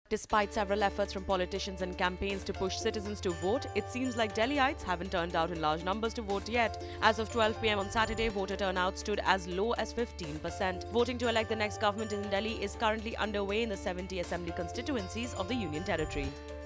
Despite several efforts from politicians and campaigns to push citizens to vote, it seems like Delhiites haven't turned out in large numbers to vote yet. As of 12 p.m. on Saturday, voter turnout stood as low as 15%. Voting to elect the next government in Delhi is currently underway in the 70 assembly constituencies of the Union Territory.